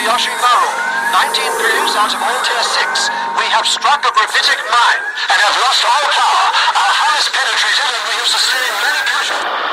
Kobayashi Maru, 19 crews out of all Tier 6. We have struck a gravitic mine and have lost all power. Our hull is penetrated and we have sustained many casualties.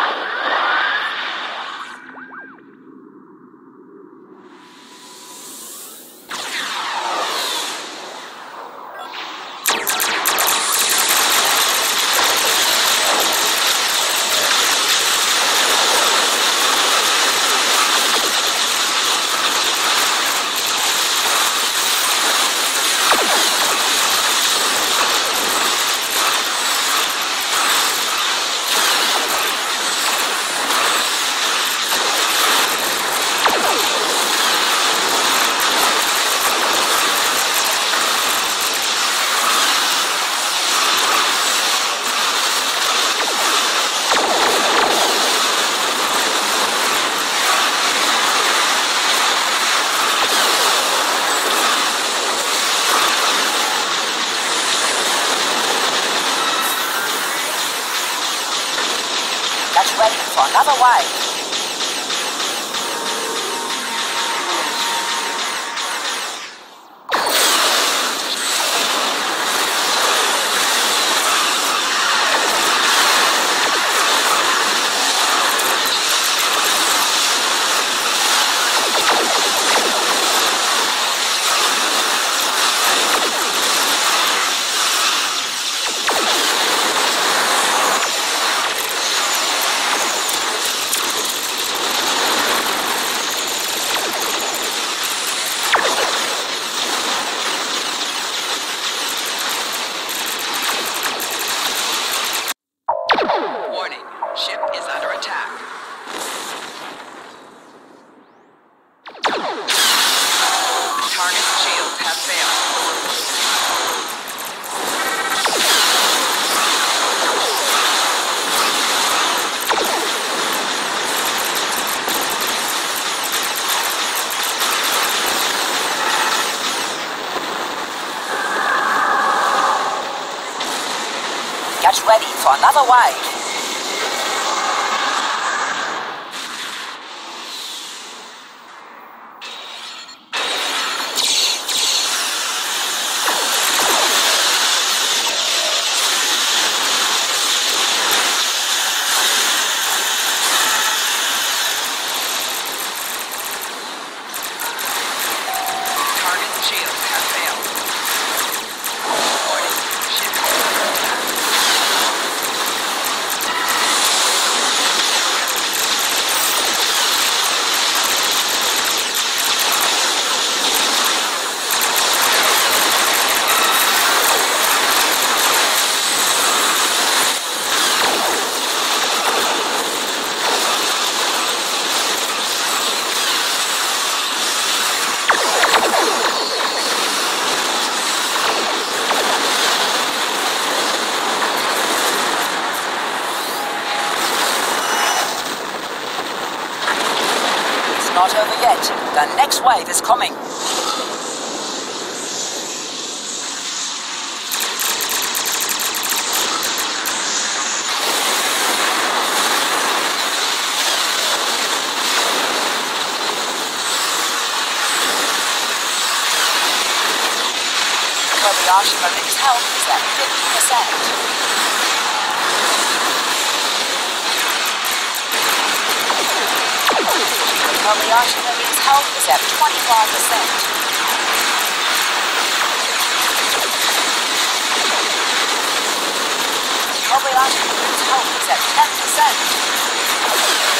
Get ready for another wave. Warning, ship is under attack. Target shields have failed. Get ready for another wave. Target shields have failed. Warning, ship is under attack. Not over yet. The next wave is coming. Kobayashi Maru's health is at 50%. Kobayashi Maru's health is at 25%. Kobayashi Maru's health is at 10%.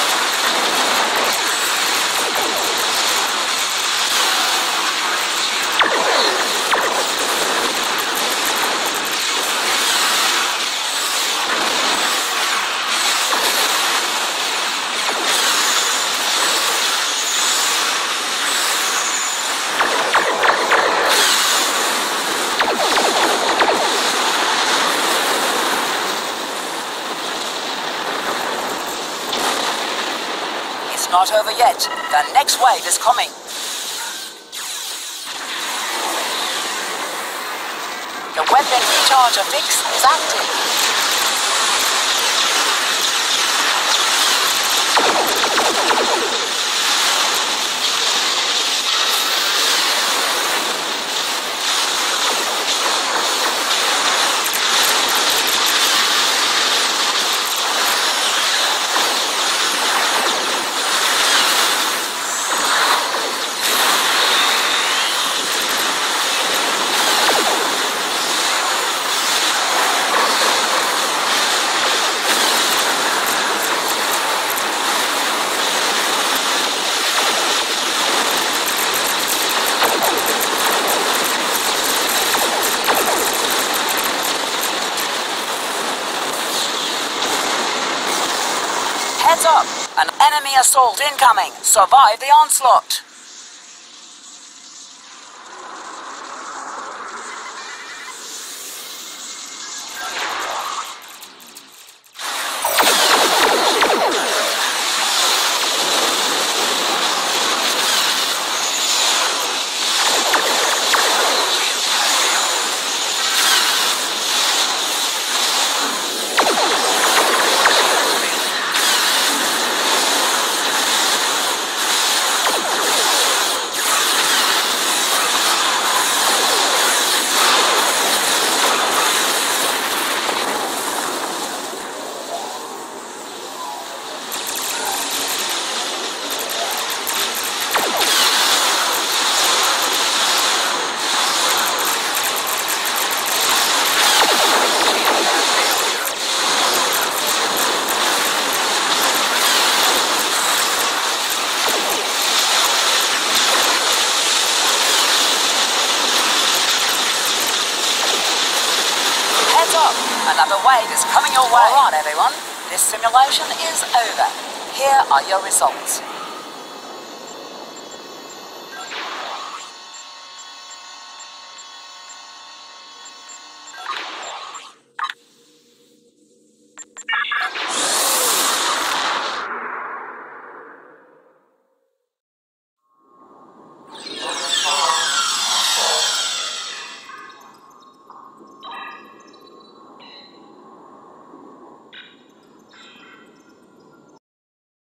Not over yet. The next wave is coming. The weapon recharger fix is active. Heads up! An enemy assault incoming! Survive the onslaught! Another wave is coming your way. All right, everyone. This simulation is over. Here are your results.